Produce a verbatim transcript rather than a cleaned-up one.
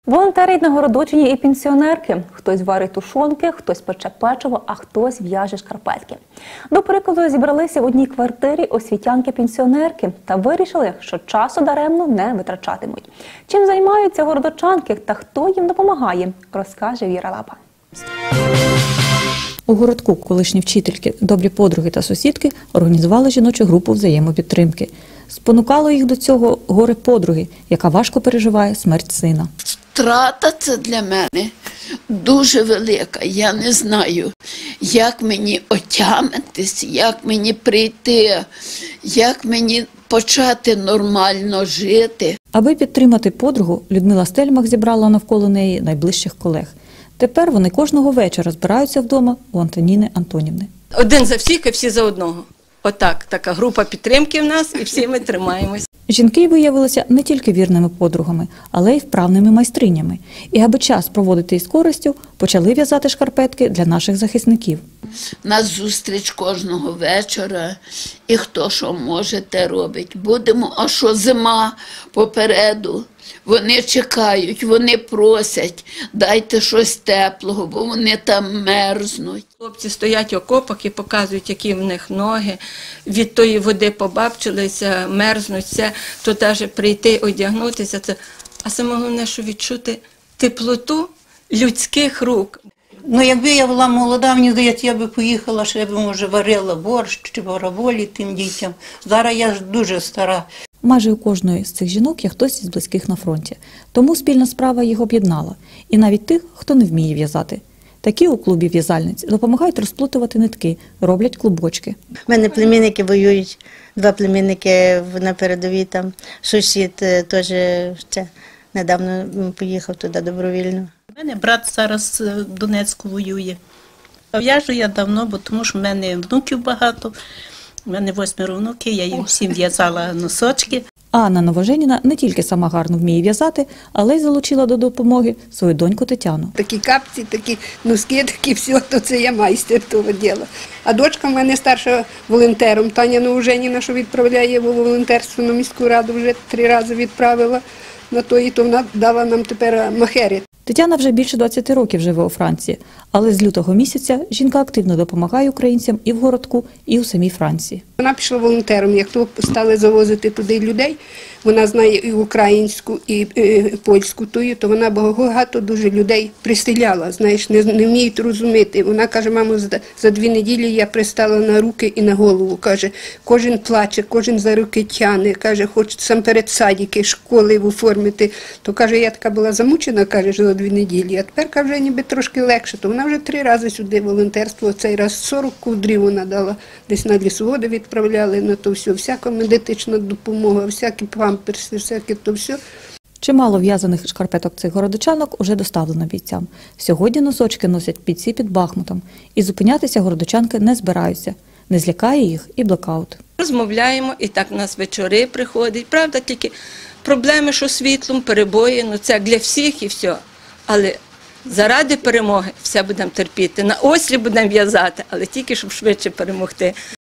Волонтери на Городочині і пенсіонерки. Хтось варить тушонки, хтось пече печиво, а хтось в'яже шкарпетки. До прикладу, зібралися в одній квартирі освітянки-пенсіонерки та вирішили, що часу даремно не витрачатимуть. Чим займаються городочанки та хто їм допомагає, розкаже Віра Лапа. У городку колишні вчительки, добрі подруги та сусідки організували жіночу групу взаємопідтримки. Спонукало їх до цього горе подруги, яка важко переживає смерть сина. Втрата – це для мене дуже велика. Я не знаю, як мені отямитись, як мені прийти, як мені почати нормально жити. Аби підтримати подругу, Людмила Стельмах зібрала навколо неї найближчих колег. Тепер вони кожного вечора збираються вдома у Антоніни Антонівни. Один за всіх і всі за одного. Отак, така група підтримки в нас і всі ми тримаємось. Жінки виявилися не тільки вірними подругами, але й вправними майстринями. І аби час проводити із користю, почали в'язати шкарпетки для наших захисників. У нас зустріч кожного вечора, і хто що може, те робить. Будемо, а що зима попереду. Вони чекають, вони просять, дайте щось теплого, бо вони там мерзнуть. Хлопці стоять в окопах і показують, які в них ноги. Від тої води побабчилися, мерзнуть, все. То навіть прийти, одягнутися. Це... А саме головне, що відчути теплоту людських рук. Ну, якби я була молода, мені здається, я би поїхала, ще б, може, варила борщ чи бараболі тим дітям. Зараз я ж дуже стара. Майже у кожної з цих жінок є хтось із близьких на фронті. Тому спільна справа їх об'єднала. І навіть тих, хто не вміє в'язати. Такі у клубі в'язальниць допомагають розплутувати нитки, роблять клубочки. У мене племінники воюють, два племінники на передовій, там сусід теж ще недавно поїхав туди добровільно. У мене брат зараз в Донецьку воює. В'яжу я давно, бо тому що в мене внуків багато. У мене восьмеро внуків, я їм всім в'язала носочки. Анна Новоженіна не тільки сама гарно вміє в'язати, але й залучила до допомоги свою доньку Тетяну. Такі капці, такі носки, такі все, то це я майстер того діла. А дочка в мене старша волонтером, Таня Новоженіна, що відправляє в волонтерство на міську раду, вже три рази відправила на то, і то вона дала нам тепер махері. Тетяна вже більше двадцяти років живе у Франції, але з лютого місяця жінка активно допомагає українцям і в городку, і у самій Франції. Вона пішла волонтером, як то стали завозити туди людей, вона знає і українську, і, і польську, тую, то вона багато дуже людей приселяла, знаєш, не, не вміють розуміти. Вона каже, мамо, за, за дві неділі я пристала на руки і на голову, каже, кожен плаче, кожен за руки тяне, каже, хоче сам перед садики, школи оформити. То, каже, я така була замучена, каже, за дві неділі, а тепер, каже, ніби трошки легше. То вона вже три рази сюди волонтерство, цей раз сорок ковдрів вона дала, десь на лісоводи відправляли, на то все, всяка медична допомога, всякі памперси, всяке то все. Чимало в'язаних шкарпеток цих городочанок уже доставлено бійцям. Сьогодні носочки носять бійці під Бахмутом. І зупинятися городочанки не збираються. Не злякає їх і блокаут. Розмовляємо, і так у нас вечори приходять. Правда, тільки проблеми, що світлом, перебої, ну це для всіх і все. Але заради перемоги все будемо терпіти. На ослі будемо в'язати, але тільки, щоб швидше перемогти.